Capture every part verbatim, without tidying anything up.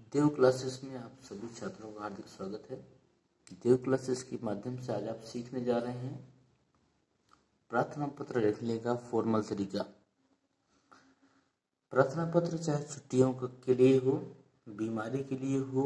देव classes में आप सभी छात्रों का हार्दिक स्वागत है। देव क्लासेस के माध्यम से आज आप सीखने जा रहे हैं प्रार्थना पत्र लिखने का फॉर्मल तरीका। प्रार्थना पत्र चाहे छुट्टियों के लिए हो, बीमारी के लिए हो,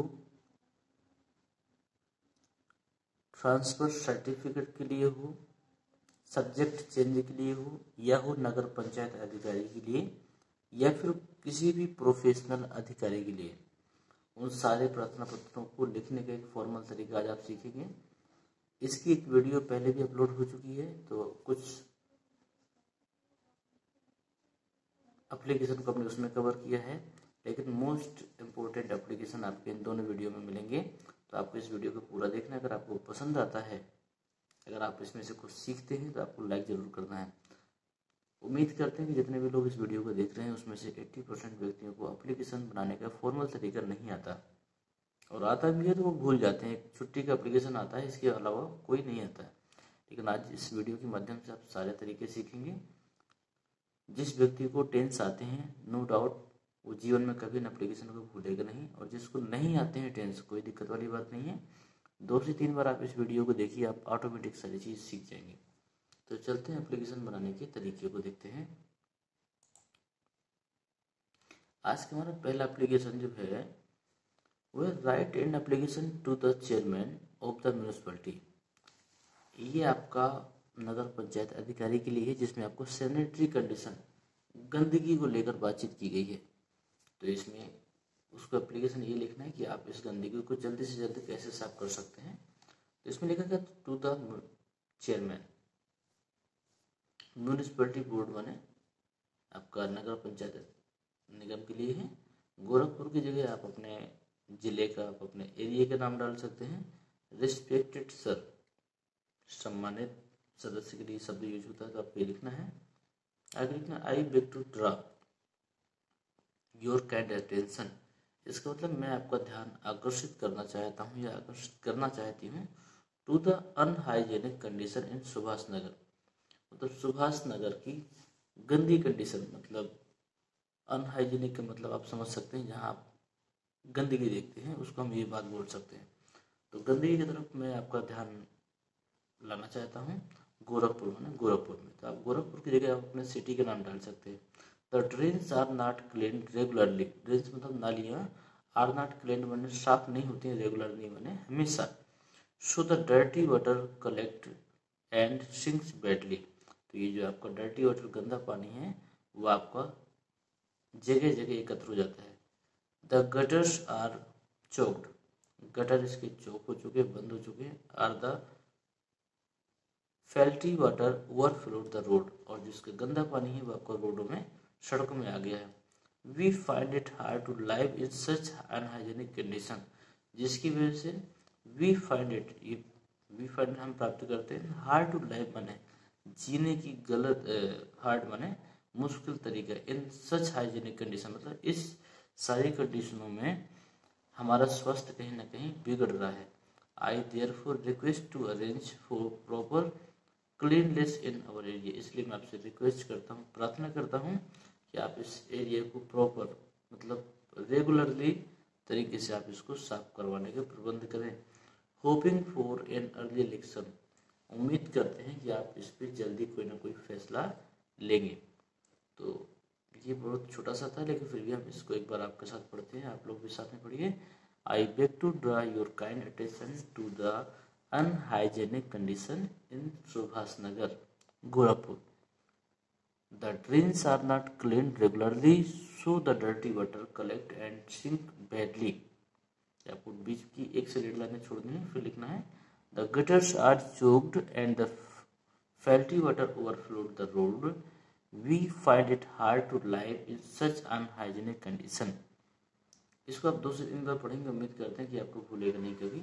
ट्रांसफर सर्टिफिकेट के लिए हो, सब्जेक्ट चेंज के लिए हो, या हो नगर पंचायत अधिकारी के लिए, या फिर किसी भी प्रोफेशनल अधिकारी के लिए, उन सारे प्रार्थना पत्रों को लिखने का एक फॉर्मल तरीका आज आप सीखेंगे। इसकी एक वीडियो पहले भी अपलोड हो चुकी है, तो कुछ एप्लीकेशन को हमने उसमें कवर किया है, लेकिन मोस्ट इम्पोर्टेंट एप्लीकेशन आपके इन दोनों वीडियो में मिलेंगे। तो आपको इस वीडियो को पूरा देखना है। अगर आपको पसंद आता है, अगर आप इसमें से कुछ सीखते हैं, तो आपको लाइक जरूर करना है। उम्मीद करते हैं कि जितने भी लोग इस वीडियो को देख रहे हैं उसमें से अस्सी परसेंट व्यक्तियों को एप्लीकेशन बनाने का फॉर्मल तरीका नहीं आता, और आता भी है तो वो भूल जाते हैं। एक छुट्टी का एप्लीकेशन आता है, इसके अलावा कोई नहीं आता है। लेकिन आज इस वीडियो के माध्यम से आप सारे तरीके सीखेंगे। जिस व्यक्ति को टेंस आते हैं, नो डाउट वो जीवन में कभी इन एप्लीकेशन को भूलेगा नहीं, और जिसको नहीं आते हैं टेंस, कोई दिक्कत वाली बात नहीं है। दो से तीन बार आप इस वीडियो को देखिए, आप ऑटोमेटिक सारी चीज़ सीख जाएंगे। तो चलते हैं एप्लीकेशन बनाने के तरीके को देखते हैं। आज का हमारा पहला एप्लीकेशन जो है वो है write and application to the chairman of the municipality. ये आपका नगर पंचायत अधिकारी के लिए है, जिसमें आपको सैनिटरी कंडीशन, गंदगी को लेकर बातचीत की गई है। तो इसमें उसको एप्लीकेशन ये लिखना है कि आप इस गंदगी को जल्दी से जल्दी कैसे साफ कर सकते हैं। तो इसमें लिखा गया to the chairman, municipality board बने आपका नगर पंचायत निगम के लिए है। गोरखपुर की जगह आप अपने जिले का, आप अपने एरिया का नाम डाल सकते हैं। रिस्पेक्टेड सर, सम्मानित सदस्य के लिए शब्द यूज होता है, तो आपको ये लिखना है। आगे लिखना I beg to draw your kind attention. इसका मतलब मैं आपका ध्यान आकर्षित करना चाहता हूँ या आकर्षित करना चाहती हूँ to the unhygienic condition in Subhash Nagar. मतलब सुभाष नगर की गंदी कंडीशन, मतलब अनहाइजीनिक का मतलब आप समझ सकते हैं, जहाँ आप गंदगी देखते हैं उसको हम ये बात बोल सकते हैं। तो गंदगी की तरफ मैं आपका ध्यान लाना चाहता हूँ गोरखपुर में गोरखपुर में तो आप गोरखपुर की जगह आप अपने सिटी का नाम डाल सकते हैं। The drains are not clean regularly. Drains मतलब नालियाँ, आर नॉट क्लीन मैंने साफ नहीं होती हैं, रेगुलर नहीं मैंने हमेशा। So the dirty water collect and sinks badly. तो ये जो आपका डर्टी वाटर, गंदा पानी है, वो आपका जगह जगह एकत्र हो जाता है। The gutters are choked. Gutter इसके चौक हो चुके, बंद हो चुके। Are the filthy water overflowed the road. और जिसका गंदा पानी है वो आपका रोडों में, सड़कों में आ गया है। We find it hard to live in such unhygienic condition. जिसकी वजह से वी फाइंड इट, ये वी फाइंड हम प्राप्त करते हैं। हार्ड टू लाइव माने जीने की गलत, हार्ड माने मुश्किल तरीका। इन सच हाइजीनिक कंडीशन मतलब इस सारी कंडीशनों में हमारा स्वास्थ्य कहीं ना कहीं बिगड़ रहा है। I therefore request to arrange for proper cleanness in our area. इसलिए मैं आपसे रिक्वेस्ट करता हूँ, प्रार्थना करता हूँ कि आप इस एरिया को प्रॉपर मतलब रेगुलरली तरीके से आप इसको साफ करवाने का प्रबंध करें। Hoping for an early election. उम्मीद करते हैं कि आप इस पर जल्दी कोई ना कोई फैसला लेंगे। तो ये बहुत छोटा सा था, लेकिन फिर भी हम इसको एक बार आपके साथ पढ़ते हैं। आप लोग भी साथ में पढ़िए। I beg to draw your kind attention to the unhygienic condition in Subhash Nagar Gorakhpur. The drains are not clean regularly, so the dirty water collect and sink badly. आपको बीच की एक से डेढ़ लाइनें छोड़नी है, फिर लिखना है the gutters are choked and the filthy water overflowed the road. We find it hard to live in such unhygienic condition. इसको आप दो से तीन बार पढ़ेंगे, उम्मीद करते हैं कि आपको भूलेगा नहीं कभी।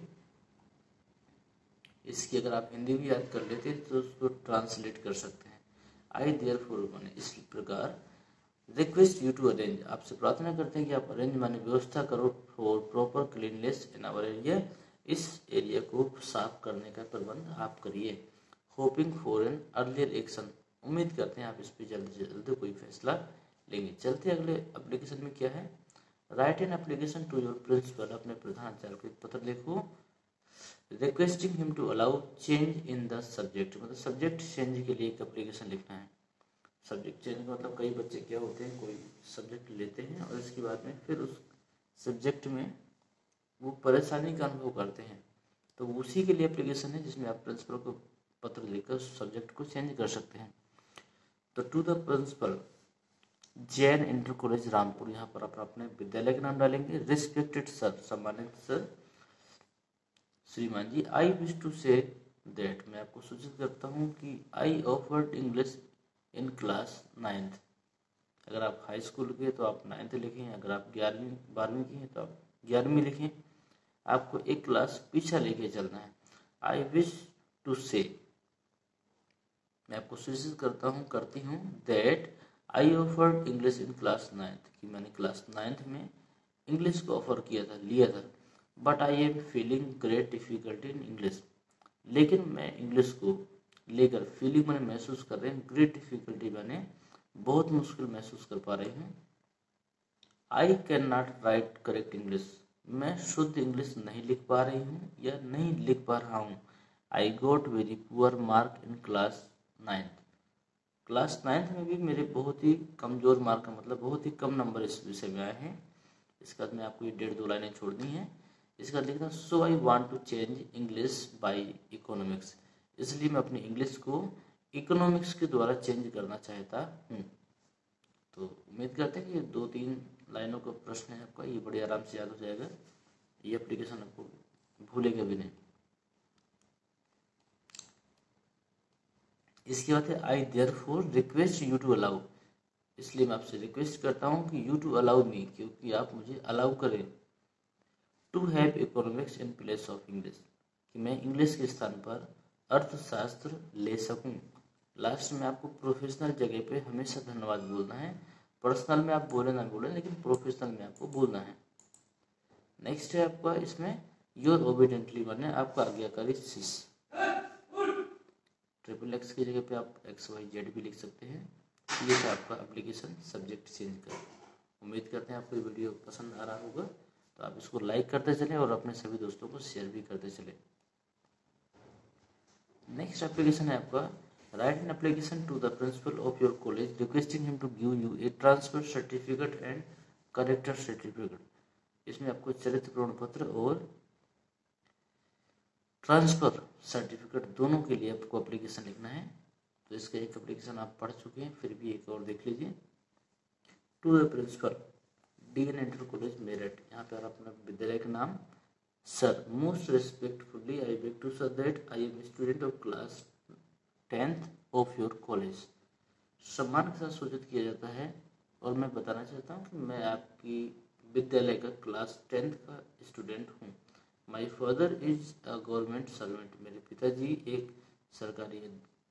इसकी अगर आप हिंदी भी याद कर लेते हैं तो उसको ट्रांसलेट कर सकते हैं। आई देयरफॉर माने इस प्रकार, रिक्वेस्ट यू टू अरेंज, आपसे प्रार्थना करते हैं कि आप अरेंज माने व्यवस्था करो for proper cleanness in our area. इस एरिया को साफ करने का प्रबंध आप करिए। Hoping for an earlier action. उम्मीद करते हैं आप इस पर जल्द से जल्द कोई फैसला लेंगे। चलते अगले एप्लीकेशन में क्या है। Write an application to your principal, अपने प्रधानाचार्य को एक पत्र लिखो, requesting him to allow change in the subject, मतलब सब्जेक्ट चेंज के लिए एक एप्लीकेशन लिखना है। सब्जेक्ट चेंज मतलब कई बच्चे क्या होते हैं, कोई सब्जेक्ट लेते हैं और इसके बाद में फिर उस सब्जेक्ट में वो परेशानी का अनुभव करते हैं, तो उसी के लिए एप्लीकेशन है जिसमें आप प्रिंसिपल को पत्र लिखकर सब्जेक्ट को चेंज कर सकते हैं। तो to the principal Jain inter college Rampur, यहाँ पर आप अपने विद्यालय का नाम डालेंगे। रिस्पेक्टेड सर, सम्मानित सर श्रीमान जी, I wish to say that, मैं आपको सूचित करता हूँ कि I offered English in class ninth. अगर आप हाई स्कूल के तो आप नाइन्थ लिखें, अगर आप ग्यारहवीं बारहवीं की हैं तो आप ग्यारहवीं लिखें, आपको एक क्लास पीछा लेके चलना है। आई विश टू से, मैं आपको सूचित करता हूँ करती हूँ that I offered English in class ninth, कि मैंने क्लास नाइन्थ में इंग्लिश को ऑफर किया था, लिया था। But I am feeling great difficulty in English, लेकिन मैं इंग्लिश को लेकर फीलिंग मैंने महसूस कर रहे हैं, ग्रेट डिफिकल्टी मैंने बहुत मुश्किल महसूस कर पा रही हूँ। I can not write correct English, मैं शुद्ध इंग्लिश नहीं लिख पा रही हूँ या नहीं लिख पा रहा हूँ। I got very poor mark in class ninth, class ninth में भी मेरे बहुत ही कमज़ोर मार्क का मतलब बहुत ही कम नंबर इस विषय में आए हैं। इसके बाद में आपको ये डेढ़ दो लाइनें छोड़नी है। इसके बाद लिखना so I want to change English by economics, इसलिए मैं अपनी इंग्लिश को इकोनॉमिक्स के द्वारा चेंज करना चाहता हूँ। तो उम्मीद करते हैं कि ये दो तीन लाइनों का प्रश्न है आपका, ये बड़े आराम से याद हो जाएगा, ये एप्लीकेशन आपको भूलेगा भी नहीं। इसके बाद है I therefore request you to allow, इसलिए मैं आपसे रिक्वेस्ट करता हूँ कि यू टू अलाउ मी, क्योंकि आप मुझे अलाउ करें, to have economics in place of English, कि मैं इंग्लिश के स्थान पर अर्थशास्त्र ले सकूं। लास्ट में आपको प्रोफेशनल जगह पे हमेशा धन्यवाद बोलना है, पर्सनल में आप बोले ना बोले, लेकिन प्रोफेशनल में आपको बोलना है। नेक्स्ट है आपका इसमें योर ओबीडियंटली, माने आपका आज्ञाकारी शिष्य। ट्रिपल एक्स की जगह पे आप एक्स वाई जेड भी लिख सकते हैं। ये है आपका एप्लीकेशन सब्जेक्ट चेंज कर। उम्मीद करते हैं आपको ये वीडियो पसंद आ रहा होगा, तो आप इसको लाइक करते चलें और अपने सभी दोस्तों को शेयर भी करते चलें। नेक्स्ट एप्लीकेशन है आपका write an application to the principal of your college requesting him to give you a transfer certificate and character certificate. इसमें आपको चरित्र प्रमाण पत्र और ट्रांसफर सर्टिफिकेट दोनों के लिए आपको एप्लीकेशन लिखना है। तो इसका एक एप्लीकेशन आप पढ़ चुके हैं, फिर भी एक और देख लीजिए। To the principal D N inter college Meerut, यहाँ पर अपना विद्यालय का नाम। Sir most respectfully I beg to sir that I am student of class tenth of your college. सम्मान के साथ सूचित किया जाता है और मैं बताना चाहता हूँ कि मैं आपकी विद्यालय का क्लास टेंथ का स्टूडेंट हूँ। My father is a government servant, मेरे पिताजी एक सरकारी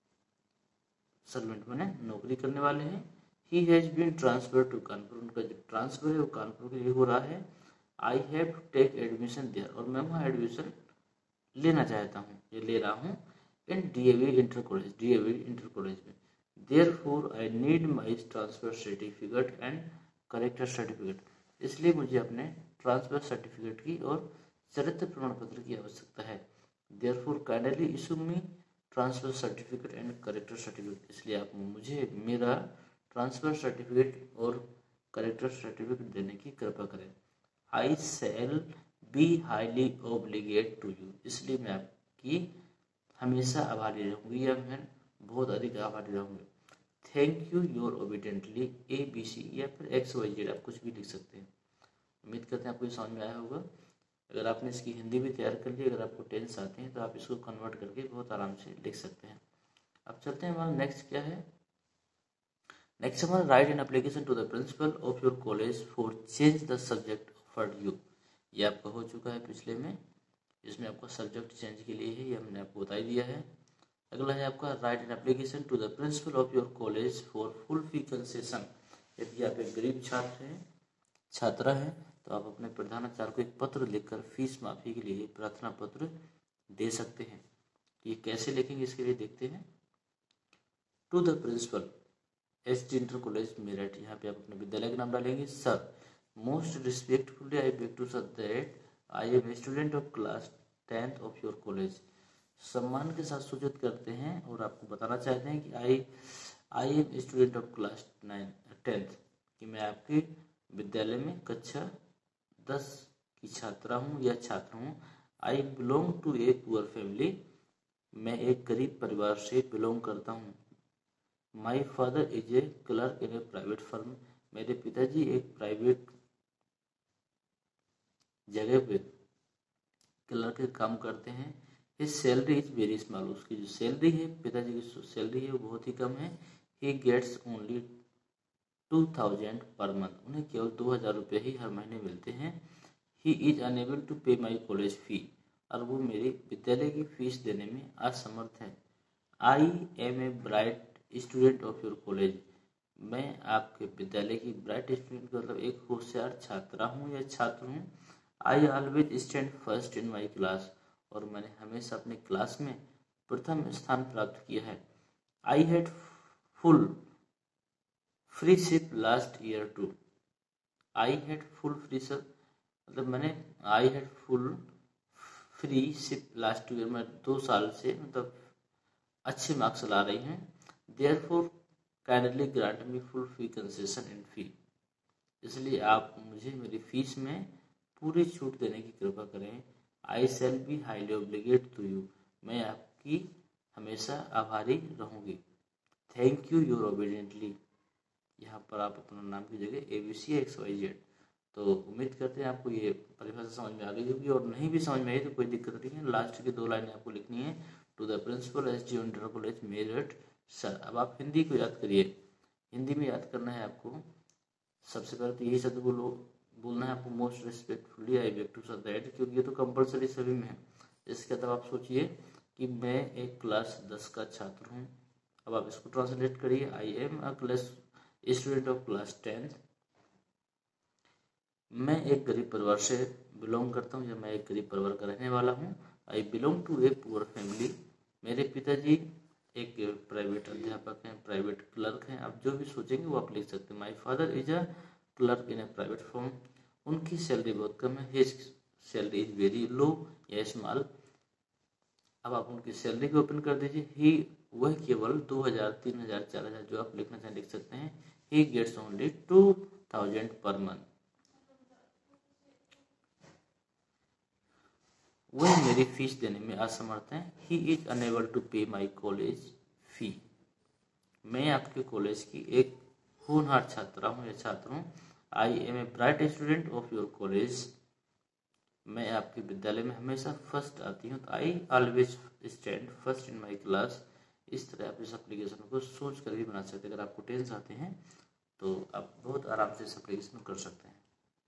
सर्वेंट मैंने नौकरी करने वाले हैं। He has been transfer to Kanpur, उनका जो ट्रांसफर है वो कानपुर के लिए हो रहा है। I have to take admission there, और मैं वहाँ एडमिशन लेना चाहता हूँ, ये ले रहा हूँ in D A V inter college, D A V inter college में। Therefore I need my transfer certificate and character certificate, इसलिए मुझे अपने ट्रांसफर सर्टिफिकेट की और चरित्र प्रमाण पत्र की आवश्यकता है। Therefore kindly issue me transfer certificate and character certificate, इसलिए आप मुझे मेरा ट्रांसफर सर्टिफिकेट और करेक्टर सर्टिफिकेट देने की कृपा करें। I shall be highly obligate to you, इसलिए मैं आपकी हमेशा आभारी रहूंगी या मैं बहुत अधिक आभारी रहूंगी। Thank you your obediently A B C, या फिर एक्स वाई जेड आप कुछ भी लिख सकते हैं। उम्मीद करते हैं आपको ये समझ में आया होगा। अगर आपने इसकी हिंदी भी तैयार कर ली, अगर आपको टेंस आते हैं तो आप इसको कन्वर्ट करके बहुत आराम से लिख सकते हैं। अब चलते हैं हमारा नेक्स्ट क्या है। नेक्स्ट हमारा write an application to the principal of your college for change the subject offered you, ये आपका हो चुका है पिछले में, इसमें आपका सब्जेक्ट चेंज के लिए है, ये हमने आपको बता दिया है। अगला है आपका write an application to the principal of your college for full fee concession. यदि आप एक गरीब छात्र हैं छात्रा है तो आप अपने प्रधानाचार्य को एक पत्र लिखकर फीस माफी के लिए प्रार्थना पत्र दे सकते हैं। ये कैसे लिखेंगे इसके लिए देखते हैं। To the principal S D inter college Meerut, यहाँ पे आप अपने विद्यालय का नाम डालेंगे। Sir most respectfully I beg to say that I am a student of class tenth of your college. सम्मान के साथ सूचित करते हैं और आपको बताना चाहते हैं कि I I am student of class nine tenth, कि मैं आपके विद्यालय में कक्षा दस की छात्रा हूँ या छात्र हूँ। I belong to a poor family, मैं एक गरीब परिवार से बिलोंग करता हूँ। My father is a clerk in a private firm, मेरे पिताजी एक प्राइवेट जगह पे क्लर्क के काम करते हैं। His salary is very small, उसकी जो सैलरी है, पिताजी की सैलरी है, वो बहुत ही कम है। He gets only two thousand per month, उन्हें केवल दो हजार रुपये ही हर महीने मिलते हैं। ही इज अनेबल टू पे माई कॉलेज फी, और वो मेरी विद्यालय की फीस देने में असमर्थ है। I am a bright student of your college, मैं आपके विद्यालय की ब्राइट स्टूडेंट मतलब एक होशियार छात्रा हूँ या छात्र हूँ। I always stand first in my class, और मैंने हमेशा अपने क्लास में प्रथम स्थान प्राप्त किया है। I had full freeship last year too, I had full freeship मतलब मैंने I had full freeship last year, मैं दो साल से मतलब अच्छे मार्क्स ला रही हैं। Therefore kindly grant me full fee concession in fee, इसलिए आप मुझे मेरी फीस में पूरी छूट देने की कृपा करें। I shall be highly obligate to you, मैं आपकी हमेशा आभारी रहूंगी। थैंक यू योर ओबीडियंटली, यहाँ पर आप अपना नाम की जगह A B C X Y Z. तो उम्मीद करते हैं आपको ये परिभाषा समझ में आ गई होगी, और नहीं भी समझ में आई तो कोई दिक्कत नहीं है। लास्ट की दो लाइनें आपको लिखनी है। To the principal S D inter college Meerut sir. अब आप हिंदी को याद करिए, हिंदी में याद करना है आपको। सबसे पहले तो यही शब्द बोलो बोलना है आपको, most respectfully I beg to say that, क्योंकि ये तो कंपलसरी सभी में है। इसके बाद आप सोचिए कि मैं एक क्लास दस का छात्र हूँ। अब आप इसको ट्रांसलेट करिए। I am a class student of class tenth, मैं एक गरीब परिवार से बिलोंग करता हूँ या मैं एक गरीब परिवार का रहने वाला हूँ। I belong to a poor family, मेरे पिताजी एक प्राइवेट अध्यापक हैं, प्राइवेट क्लर्क हैं। आप जो भी सोचेंगे वो आप लिख सकते हैं। My father is a clerk in a private firm, उनकी सैलरी बहुत कम है। His salary is very low या स्मॉल। अब आप उनकी सैलरी को ओपन कर दीजिए। ही वह केवल दो हजार तीन हजार चार हजार जो आप लिखना चाहें लिख सकते हैं। He gets only two thousand per month, वह मेरी फीस देने में असमर्थ है। ही इज अनेबल टू पे माई कॉलेज फी, मैं आपके कॉलेज की एक होनहार छात्रा हूँ या छात्र हूँ। I am a bright student of your college, मैं आपके विद्यालय में हमेशा फर्स्ट आती हूँ। I always stand first in my class. इस तरह आप इस एप्लीकेशन को सोच कर भी बना सकते हैं। अगर आपको टेंस आते हैं तो आप बहुत आराम से इस एप्लीकेशन को कर सकते हैं।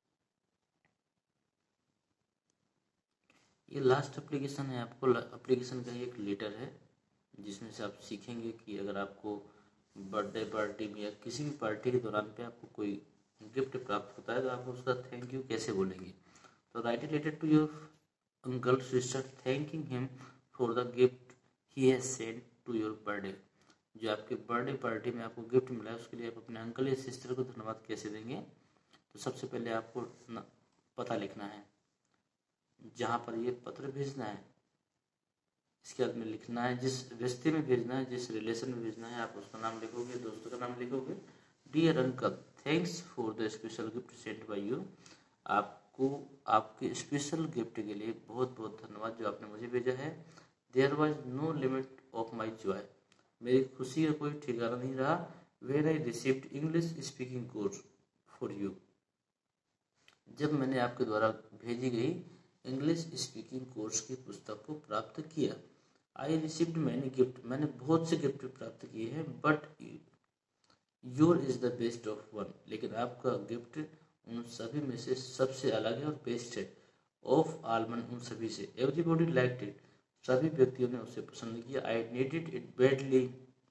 ये लास्ट एप्लीकेशन है, आपको एप्लीकेशन का एक लेटर है जिसमें से आप सीखेंगे कि अगर आपको बर्थडे पार्टी में या किसी भी पार्टी के दौरान पे आपको कोई गिफ्ट प्राप्त होता है तो आप उसका थैंक यू कैसे बोलेंगे। तो write a letter to your uncle sister thanking him for the gift he has sent to your birthday, जो आपके बर्थडे पार्टी में आपको गिफ्ट मिला है उसके लिए आप अपने अंकल या सिस्टर को धन्यवाद कैसे देंगे। तो सबसे पहले आपको पता लिखना है जहाँ पर ये पत्र भेजना है। इसके बाद में लिखना है जिस रिश्ते में भेजना है, जिस रिलेशन में भेजना है, आप उसका नाम लिखोगे, दोस्तों का नाम लिखोगे। Dear uncle thanks for the special gift sent by you, आपको आपके स्पेशल गिफ्ट के लिए बहुत बहुत धन्यवाद जो आपने मुझे भेजा है। There was no limit of my joy, मेरी खुशी का कोई ठिकाना नहीं रहा। When I received English speaking course for you, जब मैंने आपके द्वारा भेजी गई इंग्लिश स्पीकिंग कोर्स की पुस्तक को प्राप्त किया। आई रिसीव्ड मैनी गिफ्ट, मैंने बहुत से गिफ्ट प्राप्त किए हैं। But your is the best of one, लेकिन आपका गिफ्ट उन सभी में से सबसे अलग है और बेस्ट है। ऑफ आल मन, उन सभी से। एवरीबॉडी लाइक्ड इट, सभी व्यक्तियों ने उसे पसंद किया। I needed it badly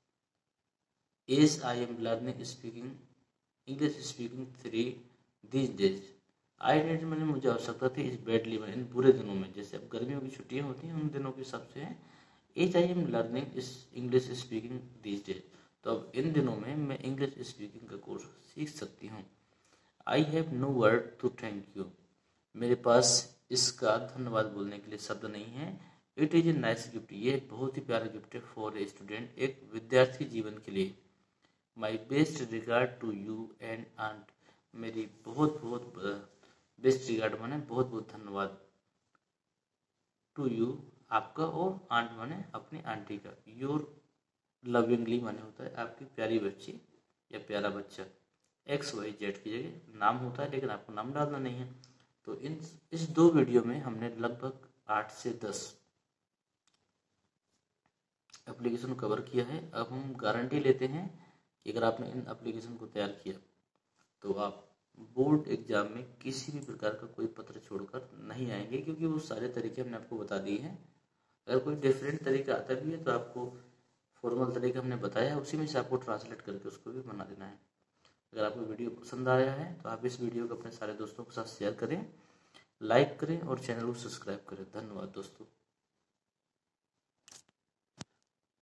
as I am learning speaking English speaking three these days. I need मैंने मुझे आवश्यकता थी इस बैडली में, इन बुरे दिनों में, जैसे अब गर्मियों की छुट्टियां होती हैं उन दिनों के हिसाब से है। एज आई एम लर्निंग इस इंग्लिश स्पीकिंग दीज डेज, तो अब इन दिनों में मैं इंग्लिश स्पीकिंग का कोर्स सीख सकती हूँ। I have no word to thank you. मेरे पास इसका धन्यवाद बोलने के लिए शब्द नहीं है। It is a nice gift. ये बहुत ही प्यारा गिफ्ट है फॉर ए स्टूडेंट, एक विद्यार्थी जीवन के लिए। My best regard to you and aunt. मेरी बहुत बहुत बेस्ट रिगार्ड माने बहुत बहुत धन्यवाद। टू यू आपका, और आंट माने अपनी आंटी का। योर लविंगली माने होता है आपकी प्यारी बच्ची या प्यारा बच्चा। एक्स वाई जेड की जगह नाम होता है, लेकिन आपको नाम डालना नहीं है। तो इन इस दो वीडियो में हमने लगभग आठ से दस एप्लीकेशन कवर किया है। अब हम गारंटी लेते हैं कि अगर आपने इन एप्लीकेशन को तैयार किया तो आप बोर्ड एग्जाम में किसी भी प्रकार का कोई पत्र छोड़कर नहीं आएंगे, क्योंकि वो सारे तरीके हमने आपको बता दिए हैं। अगर कोई डिफरेंट तरीका आता भी है तो आपको फॉर्मल तरीका हमने बताया, उसी में से आपको ट्रांसलेट करके उसको भी बना देना है। अगर आपको वीडियो पसंद आया है तो आप इस वीडियो को अपने सारे दोस्तों के साथ शेयर करें, लाइक करें और चैनल को सब्सक्राइब करें। धन्यवाद दोस्तों।